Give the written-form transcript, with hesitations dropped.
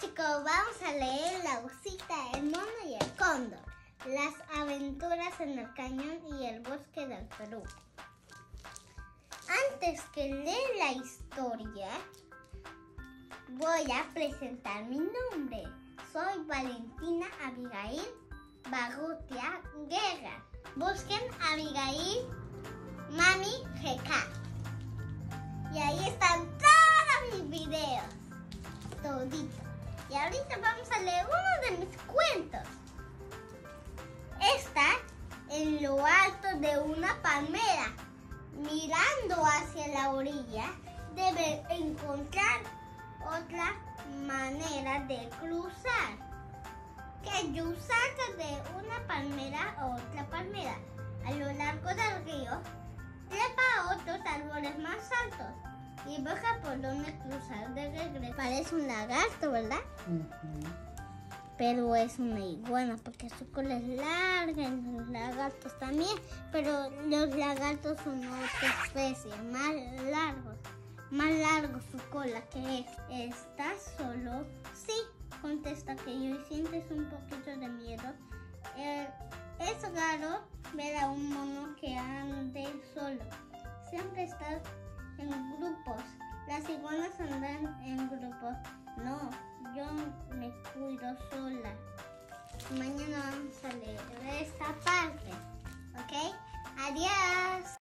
chicos, vamos a leer La Usita, el mono y el cóndor. Las aventuras en el cañón y el bosque del Perú. Antes que leer la historia, voy a presentar mi nombre. Soy Valentina Abigail Barrutia Guerra. Busquen Abigail Mami GK. Y ahí están todos mis videos. Todito. Y ahorita vamos a leer uno de mis cuentos. Está en lo alto de una palmera. Mirando hacia la orilla, debe encontrar otra manera de cruzar. Que yo salto de una palmera a otra palmera. A lo largo del río, trepa a otros árboles más altos y busca por donde cruzar de regreso. Parece un lagarto, ¿verdad? Pero es una iguana porque su cola es larga y los lagartos también. Pero los lagartos son otra especie, más largos. Más largo su cola que es. ¿Estás solo? Sí, contesta aquello y sientes un poquito de miedo. Es raro ver a un mono que ande solo. Siempre está en grupos. Las iguanas andan en grupos. No, yo me cuido sola. Mañana vamos a leer esta parte. ¿Ok? Adiós.